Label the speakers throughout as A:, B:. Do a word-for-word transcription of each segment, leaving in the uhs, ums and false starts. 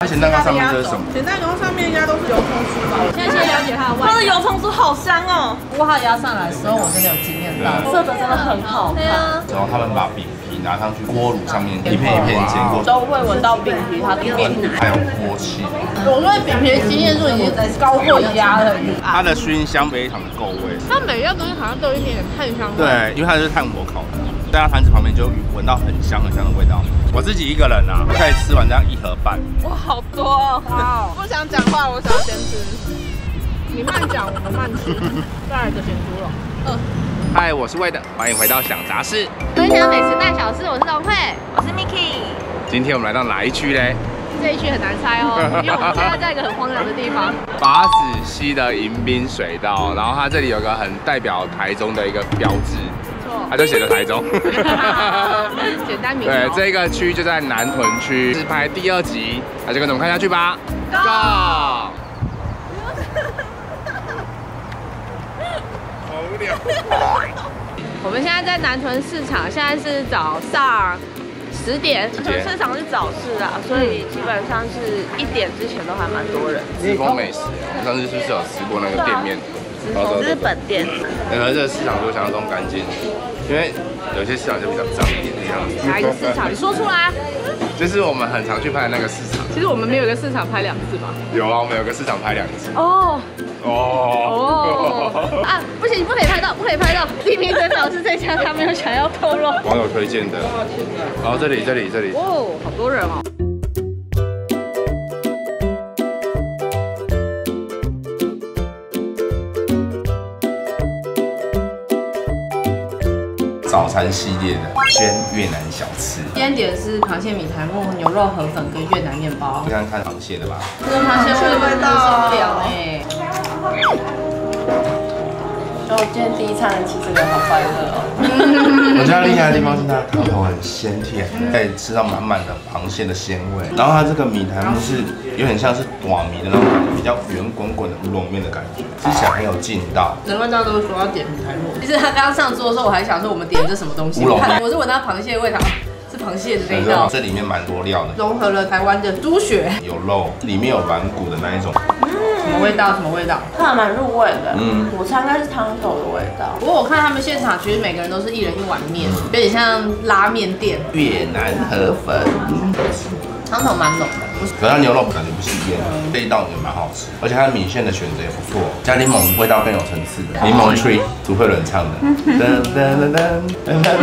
A: 它咸蛋糕上面这是什么？
B: 咸蛋糕上面应该都是油葱酥吧？我现在先了解它的外。
C: 它的油葱酥好香哦！
B: 不过它压上来的时候，我真的有惊艳到，
C: 色泽真的很好看。
A: 然后他们把饼皮拿上去锅炉上面一片一片煎过，
C: 都会闻到饼皮它的面皮，
A: 还有锅气。
B: 我对饼皮的经验度已经高过鸭了。
A: 它的熏香非常的够味。
B: 它每一样东西好像都有一点点炭香味。
A: 对，因为它是炭火烤的，在它盘子旁边就闻到很香很香的味道。我自己一个人啊，可以吃完这样一盒半。
C: 哇，好多哦！
B: 哇，不想讲话，我想要先吃。你慢讲，我们慢吃。再来一个咸猪肉。嗯。
A: 嗨，我是魏的，欢迎回到想杂事，
D: 分享美食大小事，我是龙慧，
C: 我是 Miki。
A: 今天我们来到哪一区嘞？
D: 这一区很难猜哦，因为我们现在在一个很荒凉的地方。
A: 法子溪的迎宾水道，然后它这里有个很代表台中的一个标志，它就写着台中。
D: 简单明。
A: 对，这个区就在南屯区，自拍第二集，那就跟着我们看下去吧。Go！ 好无聊。
D: 我们现在在南屯市场，现在是早上十点。
C: 南屯市场是早市啊，所以基本上是一点之前都还蛮多人。
A: 紫峰美食，我们上次是不是有吃过那个店面？
C: 日本店。
A: 然后这个市场比我想象中干净，因为有些市场就比较脏一点的样子。
D: 哪一个市场？你说出来。
A: 就是我们很常去拍的那个市场。
D: 其实我们没有一个市场拍两次吧？
A: 有啊，我们有个市场拍两次。
D: 哦。
A: 哦。
D: 哦。啊，不行，不可以拍到，不可以拍到。地名真表示这家他没有想要透露。
A: 网友推荐的。然后这里，这里，这里。
D: 哦，好多人哦。
A: 早餐系列的鲜越南小吃，
B: 今天点的是螃蟹米苔目、牛肉河粉跟越南面包。
A: 不想看螃蟹的吧？
B: 这个螃蟹味道受不了哎。
C: 就今天第一餐吃这个好快乐哦。
A: 我觉得厉害的地方是它汤头很鲜甜，可以吃到满满的螃蟹的鲜味。然后它这个米苔目是有点像是短米的那种感觉，比较圆滚滚的乌龙面的感觉，吃起来很有劲道。
B: 难怪大家都说要点米苔目。其实他刚刚上桌的时候，我还想说我们点这什么东西？
A: 乌龙面，
B: 我是闻到螃蟹的味道。是螃蟹的味道，
A: 这里面蛮多料的，
B: 融合了台湾的猪血，
A: 有肉，里面有软骨的那一种。
B: 嗯，什么味道？什么味道？
C: 它还蛮入味的。嗯，我猜应该是汤头的味道。
B: 不过我看他们现场，其实每个人都是一人一碗面，有点像拉面店。
A: 越南河粉，
B: 汤头蛮浓的。
A: 可是它牛肉感觉不是腌，这一道也蛮好吃，而且它的米线的选择也不错，加柠檬味道更有层次。柠檬 tree， 苏慧伦唱的。噔噔噔噔噔噔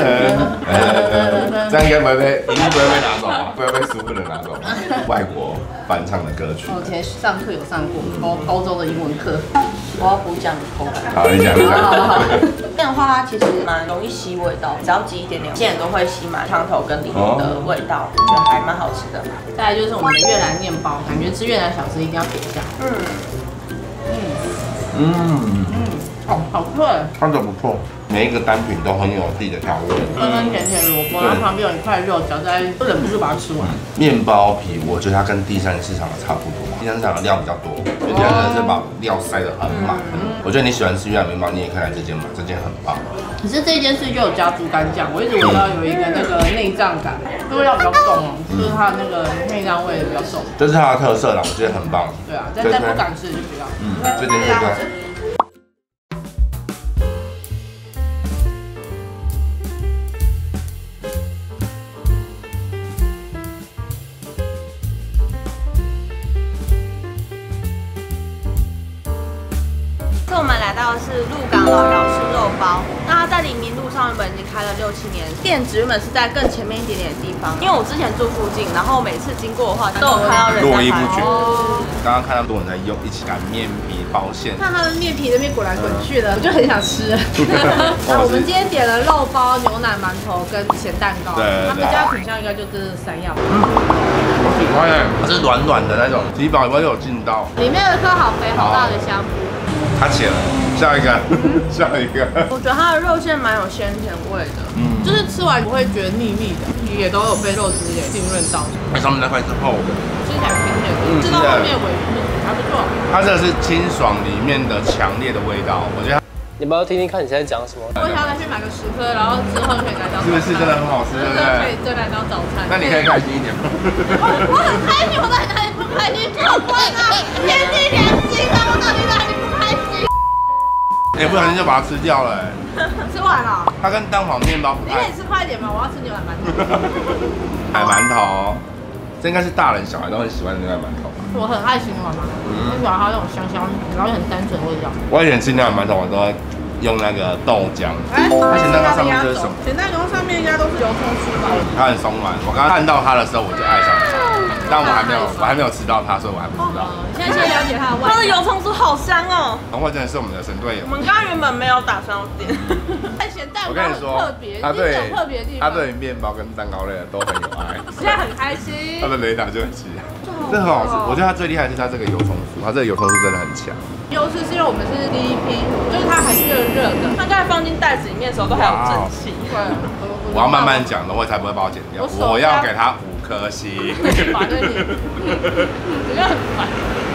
A: 噔，这样应该不会被，一定不会被拿走吧？不会被苏慧伦拿走吧？外国翻唱的歌曲。
B: 我以前上课有上过高高中的英文课，
C: 我要补讲口感。
A: 好，你讲，你讲。
C: 这样的话，它其实蛮容易吸味道，只要挤一点点，现在都会吸满汤头跟里面的味道，我觉得还蛮好吃的。
B: 再来就是我们的越南面包，感觉吃越南小吃一定要点一下。嗯嗯嗯嗯，好好吃哎，
A: 看着不错，每一个单品都很有自己的调味，
B: 酸酸甜甜萝卜，然后旁边有一块肉夹在，就忍不住把它吃完。
A: 面包皮，我觉得它跟第三市场的差不多，第三市场的料比较多，因为第三市场是把料塞得很满。我觉得你喜欢吃越南面包，你也可以来这间买，这间很棒。
B: 可是这件事就有加猪肝酱，我一直闻到有一个那个内脏感，味道比较重哦，就是它的那个内脏味比较重。
A: 这是它的特色啦，我觉得很棒。
B: 对啊，但再不敢吃就不要。
A: 嗯，这间对对。
C: 我们来到的是鹿港老姚吃肉包，那它在黎明路上原本已经开了六七年，店址原本是在更前面一点点的地方。因为我之前住附近，然后每次经过的话都有看到人在拍。
A: 络绎不绝。刚刚看到多人在用，一起擀面皮包馅。
B: 看他们面皮那边滚来滚去的，我就很想吃。那我们今天点了肉包、牛奶馒头跟咸蛋糕，他们家品相应该就这三样。嗯，
A: 我喜欢哎，它是软软的那种，皮薄又有劲道。
B: 里面有一颗好肥好大的香菇。
A: 它切了，下一个，下一个。
C: 我觉得它的肉馅蛮有鲜甜味的，
B: 嗯，就是吃完不会觉得腻腻的，皮也都有被肉汁给浸润到。
A: 它上面那块是厚的，
B: 吃起来甜甜的，吃到后面尾还不错。
A: 它这个是清爽里面的强烈的味道，我觉得。
E: 你们要听听看你现在讲什么？
B: 我想要再去买个十颗，然后之后可以来当。
A: 是不是真的很好吃？对不对？
B: 可以再来当早餐。
A: 那你可以开心一点吗？
B: 我很开心，我很开
A: 哎，不小心就把它吃掉了。
B: 吃完了。
A: 它跟蛋黄面包不太。
B: 你可以吃快一点吗？我要吃牛奶馒头。
A: 海馒头，这应该是大人小孩都很喜欢的牛奶馒头。
B: 我很爱吃牛奶馒头，我喜欢它那种香香，然后很单纯的味道。
A: 我以前吃牛奶馒头，我都会用那个豆浆。
B: 哎，
A: 它咸蛋糕上面这是什么？
B: 咸蛋糕上面应该都是油葱酥吧？
A: 它很松软，我刚刚看到它的时候我就爱上它，但我还没有，我还没有吃到它，所以我还不知道。
B: 现在先了解它的味道。
C: 它的油葱酥好香哦！
A: 红慧真的是我们的神队友。
C: 我们刚刚原本没有打算要点。
B: 哎，咸蛋糕
A: 我跟你说，
B: 特别，
A: 他对
B: 特别的地方，
A: 他对面包跟蛋糕类的都很有爱。
B: 现在很开心。
A: 他的雷达就很奇，这很好吃。我觉得它最厉害的是它这个油葱酥，它这个油葱酥真的很强。
B: 优势是因为我们是第一批，就是它还是热热的。
C: 它刚才放进袋子里面的时候都还有蒸汽。
B: 对，
A: 我要慢慢讲，我才不会把我剪掉。我要给它五颗星。
B: 反正你，我觉得很烦。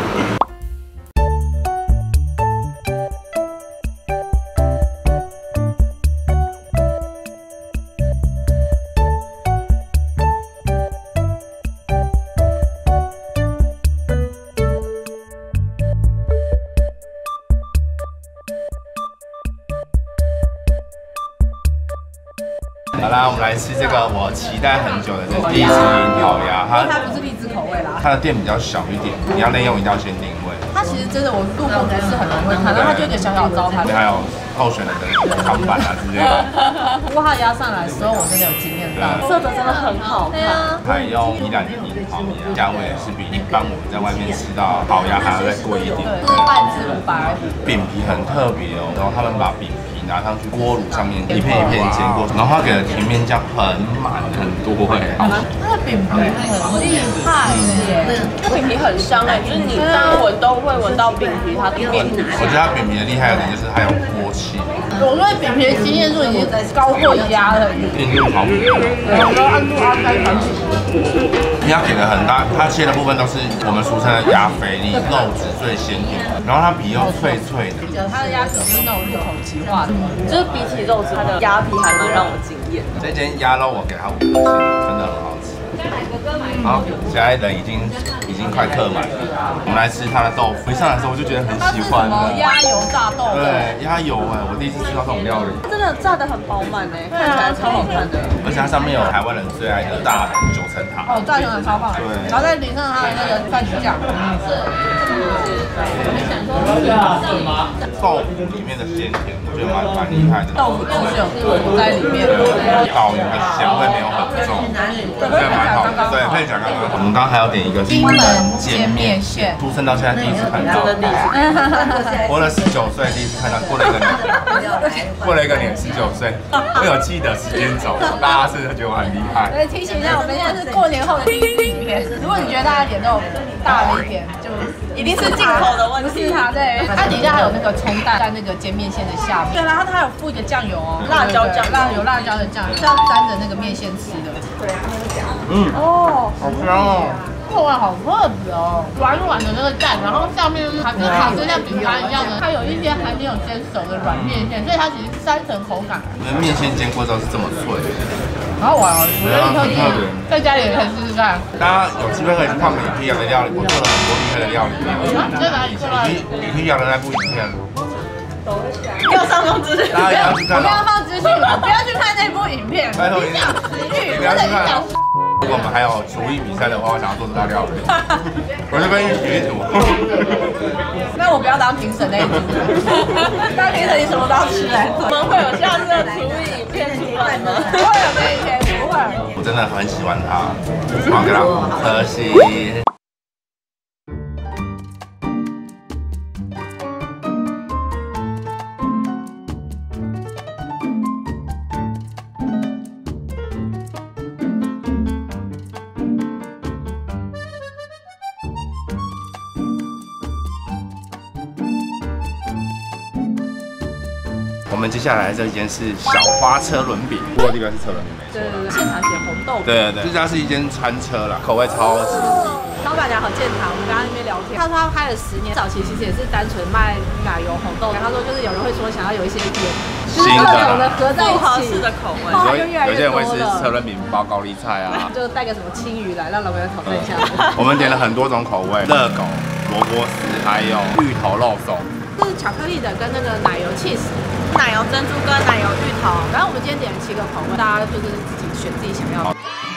A: 好啦，我们来吃这个我期待很久的这荔枝樱桃鸭，它
B: 它不是荔枝口味啦，
A: 它的店比较小一点，你要内用一定要先定位。
B: 它其实真的我路过不是很容易会看到，它就有点小小的招牌，
A: 还有候选人的看板啊之类的。
B: 不过它压上来的时候，我真的有惊艳到，
C: 色泽真的很好看。
A: 还有宜兰的樱桃鸭，价位也是比一般我们在外面吃到烤鸭还要再贵一点。
B: 对，是半只五百。
A: 饼皮很特别哦，然后他们把饼皮拿上去锅炉上面一片一片煎过，然后它给的甜面酱很满很多哎。
B: 它的饼皮很厉害耶，
C: 这饼皮很香哎，就是你单闻都会闻到饼皮它的面皮。
A: 我觉得它饼皮的厉害的点就是它有锅气。
B: 我对饼皮的经验度已经高过鸭了。
A: 印度好饼，
B: 我都按住阿三传奇。
A: 鸭给的很大，它切的部分都是我们俗称的鸭菲力，肉质最鲜甜，然后它皮又脆脆的。
B: 它的鸭皮就是那种入口即化的，
C: 就是比起肉质，它的鸭皮还蛮让我惊艳。
A: 这间鸭肉我给它五颗星，真的很好吃。好，现在人已经已经快客满了，我们来吃它的豆腐。一上来的时候我就觉得很喜欢的。
B: 鸭油炸豆腐。
A: 对，鸭油哎，我第一次吃到这种料理。
C: 真的炸得很饱满哎，看起来超好看的。
A: 而且它上面有台湾人最爱的大的九层塔。
B: 哦，炸油很超棒。对。然后再淋上它的那个番茄酱。
A: 豆腐里面的鲜甜，我觉得蛮蛮厉害的。
B: 豆腐就是有豆在里面。
A: 导游的香味没有很重，对，蛮好的。对，可以讲刚刚。我们刚刚还要点一个金门煎面线，出生到现在第一次看到，活了十九岁第一次看到，过了一个年，过了一个年十九岁，会有记得时间轴，大家是觉得我很厉害。
B: 对，提醒一下，我们现在是过年后的第一支影片。如果你觉得大家脸都大了一点，就
C: 一定是进口的问题。
B: 不是它，对，它底下还有那个葱蛋在那个煎面线的下面。对，然后它还有附一个酱油哦，
C: 辣椒酱，
B: 辣有辣椒的酱，是要沾着那个面线吃的。对啊，
A: 嗯，哦，好香哦。
B: 口味好特别哦，软软的那个蛋，然后上面就是它跟卡就像饼干一样的，它有一些还没有煎熟的软面线，所以它其实是三层口感。
A: 因为面线煎过之后是这么脆，
B: 好好玩哦，我觉得特别，在家里也可以试试看。
A: 大家有机会可以去看米皮亚的料理，我做了很多厉害的料理。
B: 你在哪里做的？
A: 米皮亚的那部影片。
C: 要上放资讯，
A: 大家也要去看。
B: 不要放资讯了，不要去看那部影片。
A: 拜托你
B: 讲食欲，
A: 不要去看。如果我们还有厨艺比赛的话，我想要做这道料理，我就跟你学一组。
B: 那我不要当评审那一组，当评审你什么都要吃来做。
C: 我们会有下次的厨艺影片出来吗？
B: 不会有那一天，不会。
A: 我真的很喜欢它，我要给它五颗星。我们接下来这一间是小花车轮饼，不过这个是车轮饼没错。
C: 对对对，现场写红豆。
A: 对对对，这家是一间餐车啦，口味超级。
B: 老板娘很健谈，我们刚刚那边聊天，他说他开了十年，早期其实也是单纯卖奶油红豆。他说就是有人会说想要有一些点，就是各种的合在一起
C: 的口味。
A: 有些人会吃车轮饼包高丽菜啊，
B: 就带个什么青鱼来让老板娘挑战一下。
A: 我们点了很多种口味，热狗、萝卜丝，还有芋头肉松。
B: 这是巧克力的跟那个奶油 cheese，
C: 奶油珍珠跟奶油芋头。
B: 然后我们今天点了七个口味，大家就是自己选自己想要的。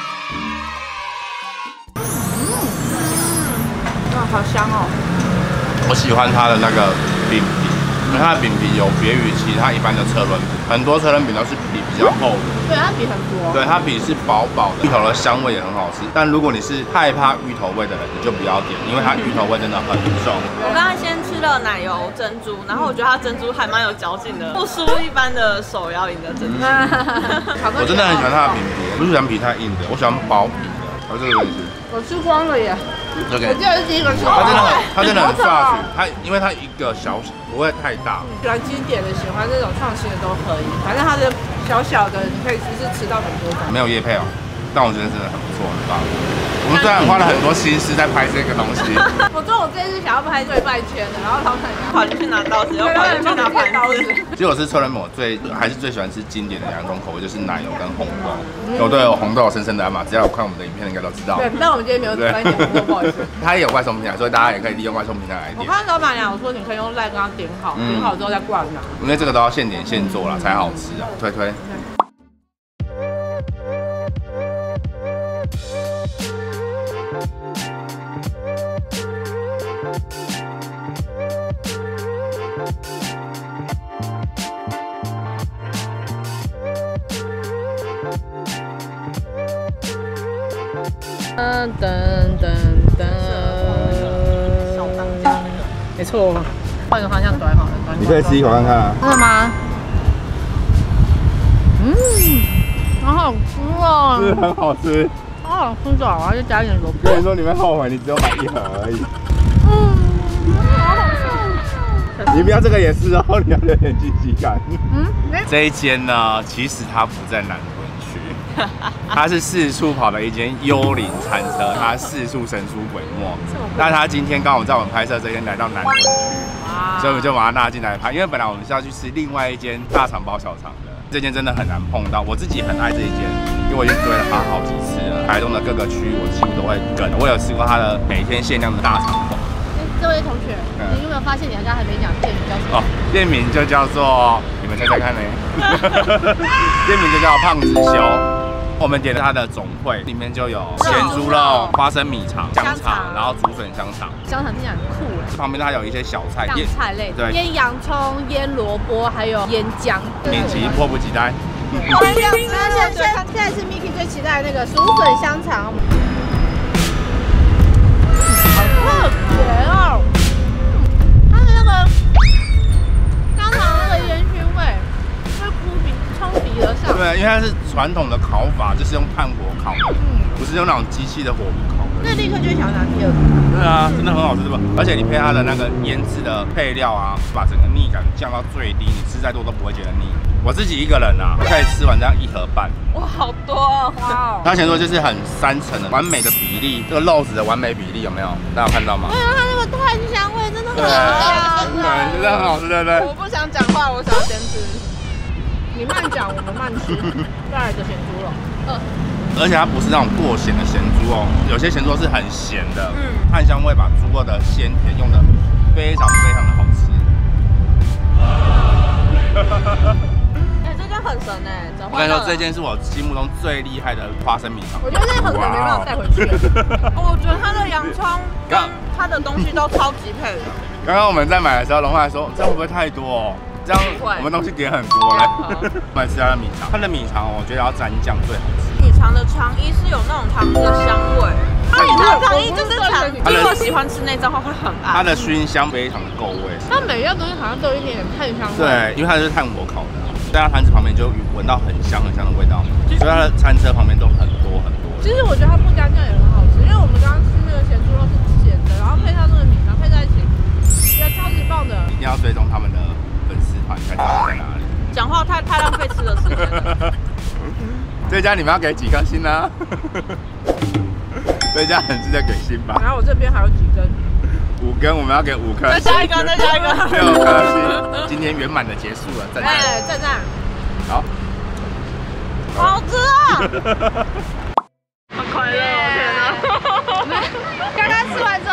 B: 嗯，哇，好香哦！
A: 我喜欢它的那个饼皮，因为它的饼皮有别于其他一般的车轮饼，很多车轮饼都是皮比较厚的，
B: 对，它皮很多，
A: 对，它皮是薄薄的，芋头的香味也很好吃。但如果你是害怕芋头味的人，你就不要点，因为它芋头味真的很重。
C: 我刚才先吃了奶油珍珠，然后我觉得它珍珠还蛮有嚼劲的，不输一般的手摇饮的珍珠。
A: 我真的很喜欢它的饼皮，不是喜欢皮太硬的，我喜欢薄皮的。我这个可以吃，
B: 我吃光了耶。
A: 这个
B: 我记得是第一个吃。
A: 它真的很，它真的很刷取，它因为它一个小不会太大。
B: 喜欢经典的，喜欢这种创新的都可以，反正它的小小的，你可以其实吃到很多种。
A: 没有业配哦，但我觉得真的很不错，很棒。我们虽然花了很多心思在拍这个东西，
B: 我说我这次想要拍对半圈的，然后老板娘
C: 跑进去拿刀子，又跑进去拿盘子。
A: 其实我是车轮饼，我最还是最喜欢吃经典的两种口味，就是奶油跟红豆。我对我红豆有深深的爱嘛，只要有看我们的影片应该都知道。
B: 对，但我们今天没有专点红豆，不好意思。
A: 它也有外送平台，所以大家也可以利用外送平台来点。
B: 我看老板娘说你可以用赖跟他点好，点好之后再过来拿。
A: 因为这个都要现点现做啦，才好吃啊，推推。
B: 噔噔噔噔，没错，换个方向转好了。
A: 你可以吃一口看看啊。
B: 真的吗？嗯，好好吃哦。
A: 是很好吃。
B: 好好吃的，然后就加一点萝卜。
A: 跟你说，你会后悔，你只有买一盒而已。
B: 嗯，好好吃。
A: 你不要这个也是哦，你要有点惊喜感。
B: 嗯，
A: 这一间呢，其实它不在南屯区，它是四处跑的一间幽灵餐车，它四处神出鬼没。但它今天刚好在我们拍摄这边来到南屯区，所以我们就把它拉进来拍。因为本来我们是要去吃另外一间大肠包小肠的，这间真的很难碰到。我自己很爱这一间，因为我已经追了它好几次了。台东的各个区我几乎都会跟，我有吃过它的每天限量的大肠包。
B: 这位同学，你有没有发现你刚刚还没讲店名叫什么？哦，
A: 店名就叫做，你们猜猜看呢？店名就叫胖子修。我们点了它的总汇，里面就有咸猪肉、花生米肠、香肠，然后竹笋香肠。
B: 香肠听起来很酷哎。
A: 旁边它有一些小菜，
B: 酱菜类，
A: 对，
B: 腌洋葱、腌萝卜，还有腌姜。
A: 米奇迫不及待。
B: 那现现现在是 Miki 最期待的那个竹笋香肠。好特别哦！它的那个香肠那个烟熏味，会扑鼻冲鼻而上。
A: 对，因为它是传统的烤法，就是用炭火烤的，嗯，不是用那种机器的火炉烤的。
B: 那立刻就会想要拿第二个。
A: 对啊，真的很好吃，对吧？而且你配它的那个腌制的配料啊，把整个腻感降到最低，你吃再多都不会觉得腻。我自己一个人啊，可以吃完这样一盒半。
C: 哇，好多哦！
B: 哇哦！
A: 它前说就是很三层的完美的比例，这个肉质的完美比例有没有？大家有看到吗？
B: 对啊，它那个炭香味真的很香，
A: 对，真的很好吃，对不对？
C: 我不想讲话，我想要先吃。
B: 你慢讲，我们慢吃。再来一个咸猪肉。嗯。
A: 而且它不是那种过咸的咸猪哦，有些咸猪肉是很咸的，
C: 嗯，
A: 炭香味把猪肉的鲜甜用的非常非常的好吃。
C: 哎，这间很神哎！
A: 我跟你说，这间是我心目中最厉害的花生米肠。
B: 我觉得这很可能没办法带回去。
C: 我觉得它的洋葱跟它的东西都超级配的。
A: 刚刚我们在买的时候，龙华说这样会不会太多哦？这样我们东西点很多嘞。我们吃它的米肠，它的米肠我觉得要沾酱最好吃。
C: 米肠的肠衣是有那种糖的香味，它米肠肠衣就是肠，如果喜欢吃内脏的话会很爱。
A: 它的熏香非常的够味。
B: 它每一样东西好像都有一点点炭香味。
A: 对，因为它是炭火烤的，在它摊子旁边就闻到很香很香的味道，所以它的餐车旁边都很多很多。
B: 其实我觉得它不加酱也很好吃，因为我们刚刚吃那个咸猪肉是咸的，然后配上那个米肠配在一起，觉得超级棒的。
A: 一定要追踪他们的粉丝团，看他们在哪里。
C: 讲话太太浪费吃的时间了。
A: 这家你们要给几颗星呢？这家很值得给星吧。
B: 然后我这边还有几根，
A: 五根，我们要给五颗。
C: 再加一个，再加一个，
A: 六颗星。今天圆满的结束了，赞赞。
B: 哎，赞赞。
A: 好，
C: 好吃啊！好快乐，天哪！
B: 刚刚吃完之后又跑回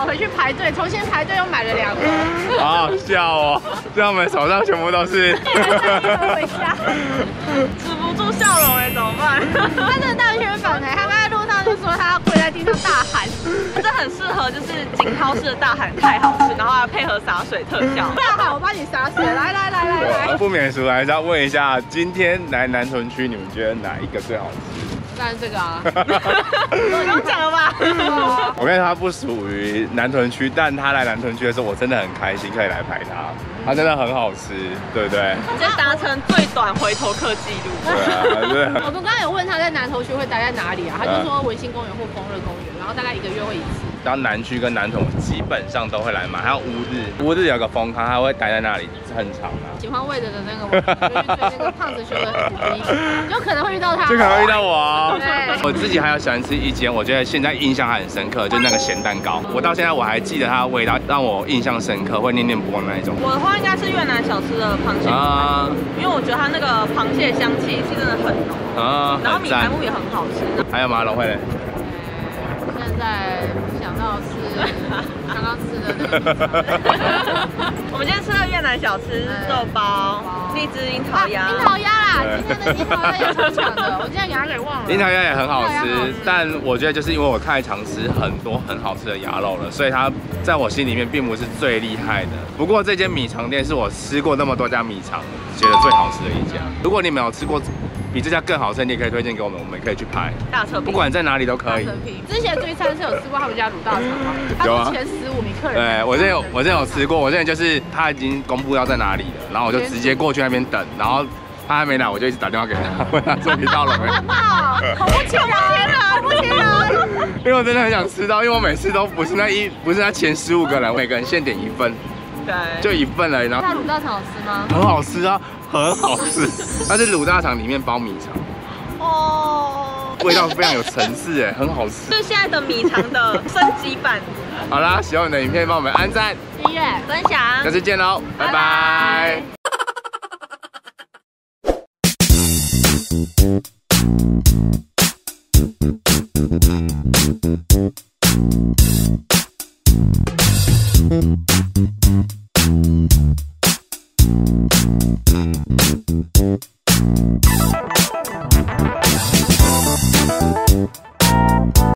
B: 回去排队，重新排队又买了两盒。
A: 好好笑哦，这样我们手上全部都是。
B: 回家，
C: 止不住笑容哎，怎么办？
B: 他真的大圈粉哎，他刚才路上就说他要跪在地上大喊，
C: 这很适合就是景涛式的大喊太好吃，然后还要配合洒水特效。
B: 大喊我帮你洒水，来来来来来。
A: 不免俗还是要问一下，今天来南屯区，你们觉得哪一个最好吃？
B: 当然这个啊，
C: 不用讲了吧？
A: 我跟他不属于南屯区，但他来南屯区的时候，我真的很开心可以来拍他，他真的很好吃，对不对？
C: 直接达成最短回头客记录。
A: 对啊，对。
B: 我们刚刚有问他在南投区会待在哪里啊，他就说文心公园或丰乐公园，然后大概一个月会一次。
A: 到南区跟南屯，我基本上都会来买，还有乌日，乌日有个丰康，他会待在那里很长啊。
B: 喜欢魏德的那个，我就去追那个胖子修的虎皮，就可能会遇到他，
A: 就可能会遇到我哦。
B: 对，
A: 我自己还有喜欢吃一间，我觉得现在印象还很深刻，就是那个咸蛋糕。我到现在我还记得它的味道，让我印象深刻，会念念不忘那一种。
C: 我的话应该是越南小吃的螃蟹啊，因为我觉得它那个螃蟹香气是真的很浓啊，然后米排木也很好吃。
A: 还有吗？龙慧嘞？
B: 现在想到是刚刚吃的那个，
C: 我们今天吃的越南小吃肉包、荔枝樱桃鸭、
B: 樱桃鸭啦，今天的樱桃鸭也超强的，我今天给它给忘了。
A: 樱桃鸭也很好吃，但我觉得就是因为我太常吃很多很好吃的鸭肉了，所以它在我心里面并不是最厉害的。不过这间米肠店是我吃过那么多家米肠觉得最好吃的一家。如果你们有吃过比这家更好吃，你也可以推荐给我们，我们也可以去拍。
C: 大车
A: 不管在哪里都可以。
B: 之前追餐是有吃过他们家卤大肠吗？他是前十五名客人。
A: 对，我之前有，我之前有吃过，我之前就是他已经公布要在哪里了，然后我就直接过去那边等，然后他还没来，我就一直打电话给他，问他终于到了没。
B: 好不亲人，好不亲人。
A: 因为我真的很想吃到，因为我每次都不是那一，不是那前十五个人，每个人限点一份。
C: 对，
A: 就一份而已。然后
B: 卤大肠好吃吗？
A: 很好吃啊，很好吃。它是卤大肠里面包米肠，
C: 哦，
A: 味道非常有层次哎，很好吃。
C: 是现在的米肠的升级版。
A: 好啦，喜欢我的影片，帮我们按赞、
B: 订阅、
C: 分享，
A: 下次见喽，拜拜。